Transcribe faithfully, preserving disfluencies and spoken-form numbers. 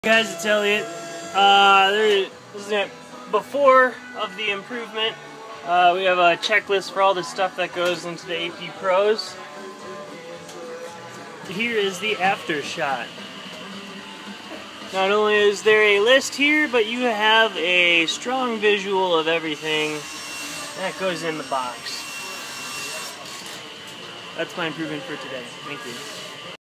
Hey guys, it's Elliot. Uh, there, this is it. Before of the improvement, uh, we have a checklist for all the stuff that goes into the A P Pros. Here is the after shot. Not only is there a list here, but you have a strong visual of everything that goes in the box. That's my improvement for today. Thank you.